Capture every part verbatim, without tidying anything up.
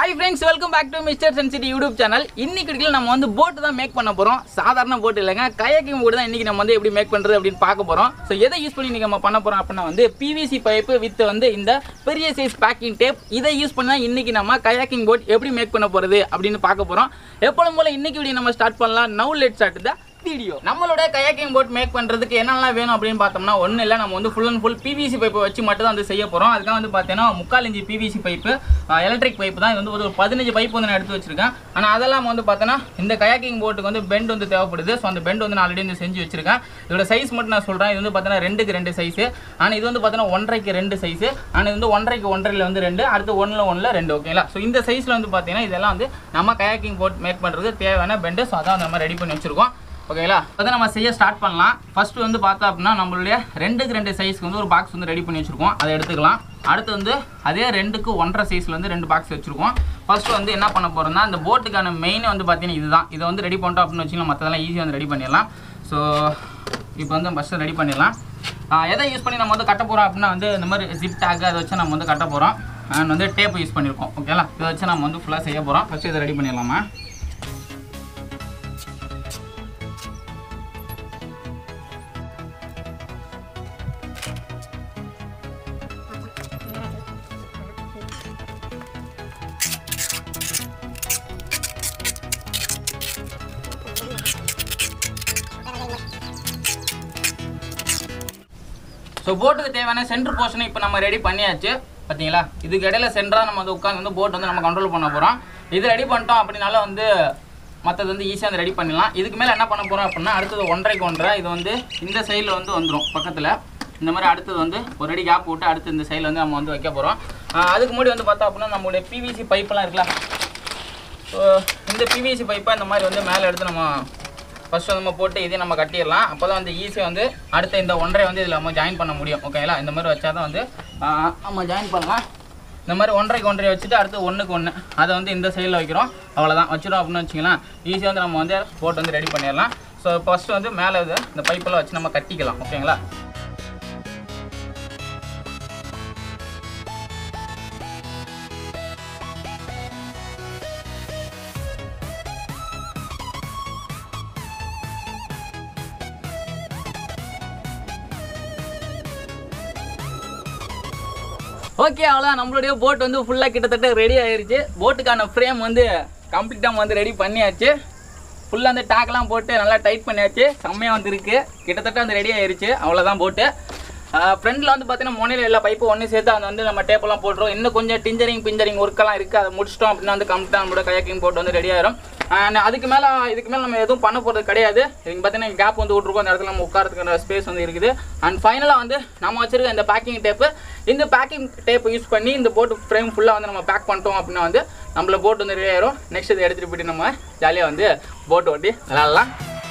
Hi friends, welcome back to Mister Suncity YouTube channel. இன்னைக்கு வீடியோல நம்ம வந்து போட் தான் மேக் பண்ண போறோம். சாதாரண போட் இல்லங்க, kayaking போட் தான் இன்னைக்கு நம்ம வந்து எப்படி மேக் பண்றது அப்படினு பார்க்க போறோம். சோ எதை யூஸ் பண்ணி நீங்க நம்ம பண்ண போறோம் அப்படினா வந்து P V C pipe with வந்து இந்த பெரிய சைஸ் பேக்கிங் டேப் இதை யூஸ் பண்ணா இன்னைக்கு நம்ம kayaking போட் எப்படி மேக் பண்ண போறது அப்படினு பார்க்க போறோம். எப்பவும் போல இன்னைக்கு வீடியோ நம்ம ஸ்டார்ட் பண்ணலாம். Now let's start the video. நம்மளோட kayaking போட் மேக் பண்றதுக்கு என்னெல்லாம் வேணும் அப்படினு பார்த்தோம்னா ஒண்ணு இல்ல, நம்ம வந்து full and full P V C pipe வச்சு மட்டும் தான் வந்து செய்ய போறோம். அதுக்கு வந்து பார்த்தேனா முக்கால் inch P V C pipe, electric pipe தான். இது வந்து ஒரு பதினைந்து பைப் வந்து நான் எடுத்து வச்சிருக்கேன். ஆனா அதெல்லாம் வந்து பார்த்தேனா இந்த kayaking போட்டுக்கு வந்து பெண்ட் வந்து தேவைப்படுது. சோ அந்த பெண்ட் வந்து நான் ஆல்ரெடி வந்து செஞ்சு வச்சிருக்கேன். இதோட சைஸ் மட்டும் நான் சொல்றேன். இது வந்து பார்த்தேனா ரெண்டுக்கு ரெண்டு சைஸ். ஆனா இது வந்து பார்த்தேனா ஒன்றரைக்கு ரெண்டு சைஸ். ஆனா இது வந்து ஒன்றரைக்கு ஒன்றரைல வந்து ரெண்டு, அடுத்து ஒண்ணுல ஒண்ணுல ரெண்டு. ஓகேங்களா? சோ இந்த சைஸ்ல வந்து பார்த்தீங்கன்னா இதெல்லாம் வந்து நம்ம kayaking போட் மேக் பண்றதுக்கு தேவையான பெண்ட். சோ அதான் நம்ம ரெடி பண்ணி வச்சிருக்கோம். ஓகேங்களா? அத நம்ம செய்ய ஸ்டார்ட் பண்ணலாம். ஃபர்ஸ்ட் வந்து பார்த்தா அப்படினா நம்மளுடைய ரெண்டுக்கு ரெண்டு சைஸ்க்கு வந்து ஒரு பாக்ஸ் வந்து ரெடி பண்ணி வச்சிருக்கோம். அதை எடுத்துக்கலாம். அடுத்து வந்து அதே ரெண்டுக்கு ஒன்றரை சைஸ்ல வந்து ரெண்டு பாக்ஸ் வச்சிருக்கோம். ஃபர்ஸ்ட் வந்து என்ன பண்ண போறோம்னா இந்த போட்டுக்கான மெயின் வந்து பார்த்தீங்கன்னா இதுதான். இதை வந்து ரெடி பண்ணிட்டோம் அப்படின்னு வச்சுக்கலாம், மற்றதெல்லாம் ஈஸியாக வந்து ரெடி பண்ணிடலாம். ஸோ இப்போ வந்து ஃபர்ஸ்ட் ரெடி பண்ணிடலாம். எதை யூஸ் பண்ணி நம்ம வந்து கட்ட போகிறோம் அப்படின்னா வந்து இந்த மாதிரி ஜிப் டேக் அதை வச்சு நம்ம வந்து கட்ட போகிறோம். அண்ட் வந்து டேப் யூஸ் பண்ணியிருக்கோம். ஓகேங்களா? இதை வச்சு நம்ம வந்து ஃபுல்லாக செய்ய போகிறோம். ஃபர்ஸ்ட் இதை ரெடி பண்ணிடலாமா? ஸோ போட்டுக்கு தேவையான சென்டர் போர்ஷனை இப்போ நம்ம ரெடி பண்ணியாச்சு. பார்த்தீங்களா? இதுக்கு இடையில சென்டராக நம்ம வந்து உட்காந்து வந்து போட் வந்து நம்ம கண்ட்ரோல் பண்ண போகிறோம். இது ரெடி பண்ணிட்டோம் அப்படின்னால வந்து மற்றது வந்து ஈஸியாக வந்து ரெடி பண்ணிடலாம். இதுக்கு மேலே என்ன பண்ண போகிறோம் அப்படின்னா அடுத்தது ஒன்றரைக்கு ஒன்றரை இது வந்து இந்த சைடில் வந்து வந்துடும் பக்கத்தில். இந்த மாதிரி அடுத்தது வந்து ஒரு அடி கேப் விட்டு அடுத்து இந்த சைடில் வந்து நம்ம வந்து வைக்க போகிறோம். அதுக்கு முன்னாடி வந்து பார்த்தோம் அப்படின்னா நம்மளுடைய P V C பைப்பெல்லாம் இருக்குல்ல. ஸோ இந்த P V C பைப்பை இந்த மாதிரி வந்து மேலே எடுத்து நம்ம ஃபர்ஸ்ட் நம்ம போட்டு இதே நம்ம கட்டிடலாம். அப்போ தான் வந்து ஈஸியாக வந்து அடுத்த இந்த ஒன்றரை வந்து இதில் நம்ம ஜாயின் பண்ண முடியும். ஓகேங்களா? இந்த மாதிரி வச்சா தான் வந்து நம்ம ஜாயின் பண்ணலாம். இந்த மாதிரி ஒன்றரைக்கு ஒன்றரை வச்சுட்டு அடுத்து ஒன்றுக்கு ஒன்று அதை வந்து இந்த சைடில் வைக்கிறோம். அவ்வளோதான் வச்சிடும் அப்படின்னு வச்சிக்கலாம். ஈஸியாக வந்து நம்ம வந்து போட்டு வந்து ரெடி பண்ணிடலாம். ஸோ ஃபஸ்ட்டு வந்து மேலே இது இந்த பைப்பெல்லாம் வச்சு நம்ம கட்டிக்கலாம். ஓகேங்களா? ஓகே, அவ்வளோதான். நம்மளுடைய போட் வந்து ஃபுல்லாக கிட்டத்தட்ட ரெடி ஆயிடுச்சு. போட்டுக்கான ஃப்ரேம் வந்து கம்ப்ளீட்டாக வந்து ரெடி பண்ணியாச்சு. ஃபுல்லாக அந்த டேக்லாம் போட்டு நல்லா டைட் பண்ணியாச்சு. செம்மையாக வந்துருக்கு. கிட்டத்தட்ட வந்து ரெடி ஆயிடுச்சு. அவ்வளோதான் போட்டு. ஃப்ரெண்டில் வந்து பார்த்தீங்கன்னா முனையில் எல்லா பைப்பும் ஒன்று சேர்த்து அதை வந்து நம்ம டேப்பெல்லாம் போட்டுருவோம். இன்னும் கொஞ்சம் டிஞ்சரிங் பிஞ்சரிங் ஒர்க்கெல்லாம் இருக்குது. அதை முடிச்சிட்டோம் அப்படின்னா வந்து கம்ப்ளீட்டாக நம்மளோட kayaking போட்டு வந்து ரெடி ஆயிரும். அதுக்கு மேலே இதுக்கு மேலே நம்ம எதுவும் பண்ண போகிறது கிடையாது. இதுக்கு பார்த்தீங்கன்னா கேப் வந்து விட்ருக்கோம். அந்த இடத்துல நம்ம உட்காரத்துக்கான ஸ்பேஸ் வந்து இருக்குது. அண்ட் ஃபைனலாக வந்து நம்ம வச்சிருக்க இந்த பேக்கிங் டேப்பு இந்த பேக்கிங் டேப்பை யூஸ் பண்ணி இந்த போட்டு ஃப்ரேம் ஃபுல்லாக வந்து நம்ம பேக் பண்ணிட்டோம் அப்படின்னா வந்து நம்மள போட்டு வந்து ரெடி ஆயிரும். நெக்ஸ்ட் இதை எடுத்துகிட்டு போய்ட்டு நம்ம ஜாலியாக வந்து போட்டு ஓட்டி விளாட்லாம்.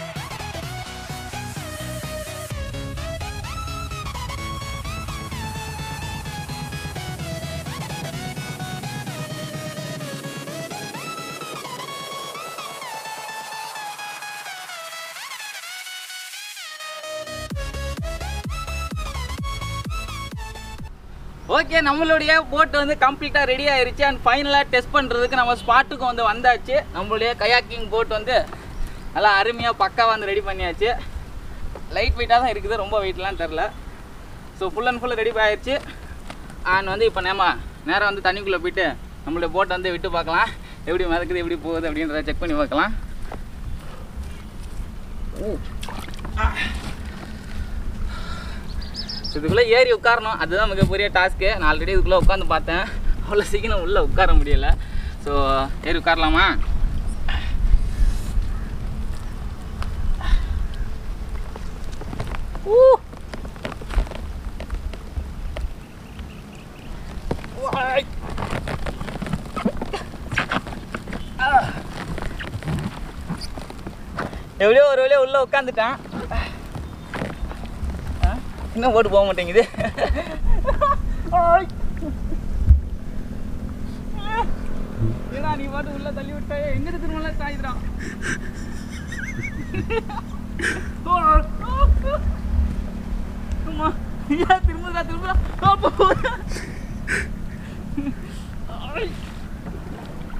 ஓகே, நம்மளுடைய போட் வந்து கம்ப்ளீட்டாக ரெடி ஆயிடுச்சு. அண்ட் ஃபைனலாக டெஸ்ட் பண்ணுறதுக்கு நம்ம ஸ்பாட்டுக்கு வந்து வந்தாச்சு. நம்மளுடைய kayaking போட் வந்து நல்லா அருமையாக பக்காவாக வந்து ரெடி பண்ணியாச்சு. லைட் வெயிட்டாக தான் இருக்குது, ரொம்ப வெயிட்லாம் தெரில. So full and full ready ஆயிடுச்சு. அண்ட் வந்து இப்போ நம்ம நேராக வந்து தண்ணிக்குள்ளே போயிட்டு நம்மளுடைய போட்டை வந்து விட்டு பார்க்கலாம். எப்படி மிதக்குது, எப்படி போகுது அப்படின்றத செக் பண்ணி பார்க்கலாம். இதுக்குள்ளே ஏறி உட்காரணும், அதுதான் மிகப்பெரிய டாஸ்க்கு. நான் ஆல்ரெடி இதுக்குள்ளே உட்காந்து பார்த்தேன், அவ்வளோ சீக்கிரம் உள்ளே உட்கார முடியலை. ஸோ ஏறி உட்காரலாமா? ஊ எப்படியோ ஒரு வழியாக உள்ளே உட்காந்துட்டேன். இன்னும் போட்டு போக மாட்டேங்குது. ஏன்னா நீ பாட்டு உள்ள தள்ளி விட்டாயே, எங்கிட்ட திரும்ப சாயுதுறான். திரும்புதா திரும்புதா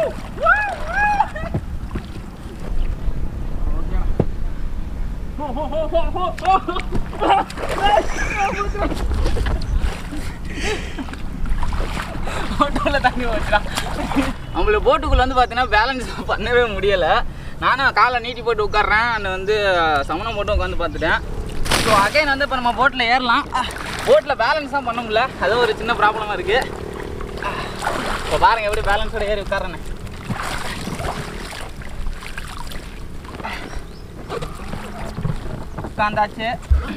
தண்ணி வச்சுட்டான். நம்மளுக்கு போட்டுக்குள்ள வந்து பார்த்தீங்கன்னா பேலன்ஸ் பண்ணவே முடியலை. நானும் காலை நீட்டி போட்டு உட்காடுறேன். அந்த வந்து சமணம் போட்டு உட்காந்து பார்த்துட்டேன். ஸோ அகைன் வந்து இப்போ நம்ம போட்டில் ஏறலாம். போட்டில் பேலன்ஸ் தான் பண்ண முடியல, அது ஒரு சின்ன ப்ராப்ளமாக இருக்குது. இப்போ பாருங்கள் எப்படி பேலன்ஸோட ஏறி உட்காடுறேன்னு. உட்காந்தாச்சு.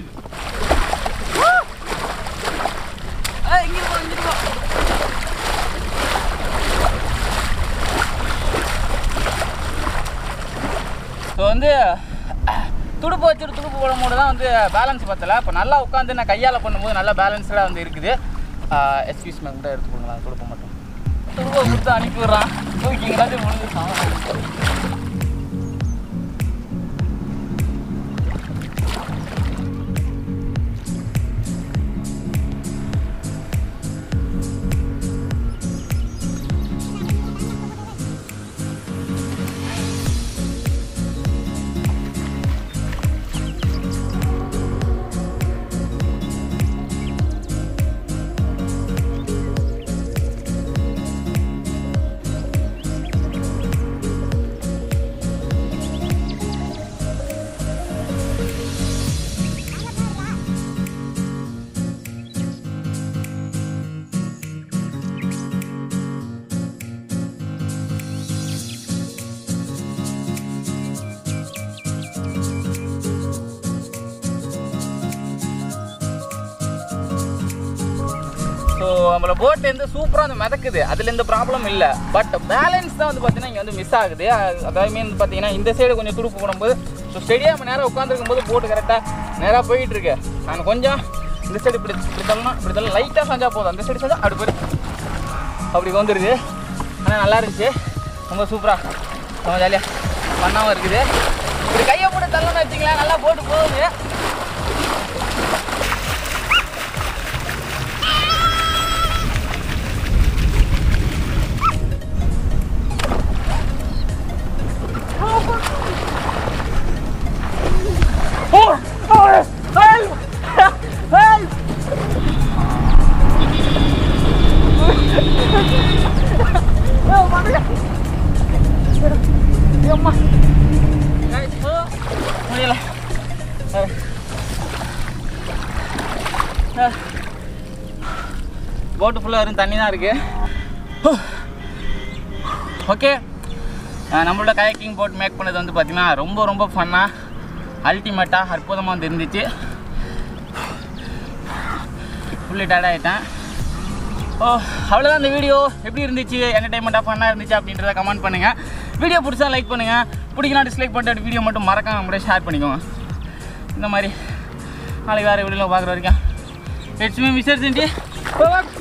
ஸோ வந்து துடுப்பு வச்சுட்டு துடுப்பு போடும்போது தான் வந்து பேலன்ஸ் பத்தலை. இப்போ நல்லா உட்காந்து நான் கையால் பண்ணும்போது நல்லா பேலன்ஸ்டாக வந்து இருக்குது. எக்ஸ்கியூஸ் மேம் கூட எடுத்து கொடுங்களா துடுப்பு மட்டும். துடுப்பை கொடுத்து அனுப்பி விட்றான். தூக்கிங்களாச்சும் முடிஞ்சு சாப்பிட. ஸோ நம்மளோட போட் வந்து சூப்பராக வந்து மிதக்குது, அதில் எந்த ப்ராப்ளம் இல்லை. பட் பேலன்ஸ் தான் வந்து பார்த்தீங்கன்னா இங்கே வந்து மிஸ் ஆகுது. அதாவது மீன் பார்த்தீங்கன்னா இந்த சைடு கொஞ்சம் துடுப்பு போடும்போது ஸோ ஸ்டெடியாக நம்ம நேராக உட்காந்துருக்கும் போது போட்டு கரெக்டாக நேராக போயிட்டுருக்கு. நான் கொஞ்சம் இந்த சைடு இப்படி இப்படி தள்ளணும், இப்படி தள்ள லைட்டாக செஞ்சால் போதும். அந்த சைடு செஞ்சால் அப்படி போய் அப்படி வந்துடுது. ஆனால் நல்லா இருந்துச்சு, ரொம்ப சூப்பராக ரொம்ப ஜாலியாக பண்ணாமல் இருக்குது. இப்படி கையை போட்டு தள்ளணும்னு வச்சிங்களேன், நல்லா போட்டு போகுது. முடியல போட்டு ஃபுல்லாக வெறும் தண்ணி தான் இருக்குது. ஓகே, நம்மளோட கயாக்கிங் போட் மேக் பண்ணது வந்து பார்த்திங்கன்னா ரொம்ப ரொம்ப ஃபன்னாக அல்டிமேட்டாக அற்புதமாக வந்து இருந்துச்சு. ஃபுல்லி டயர்ட் ஆகிட்டேன். ஓ அவ்வளோதான் இந்த வீடியோ. எப்படி இருந்துச்சு, என்டர்டைன்மெண்ட்டாக ஃபன்னாக இருந்துச்சு அப்படின்றத கமெண்ட் பண்ணுங்கள். வீடியோ பிடிச்சா லைக் பண்ணுங்கள், பிடிக்கலாம் டிஸ்லைக் பண்ணிட்டு வீடியோ மட்டும் மறக்காம கூட ஷேர் பண்ணிக்கோங்க. இந்த மாதிரி நாளைக்கு வேறு வீடியோவில் பார்க்குற வரைக்கும் இட்ஸ் மீ மிஸ்டர் சன்சிட்டி.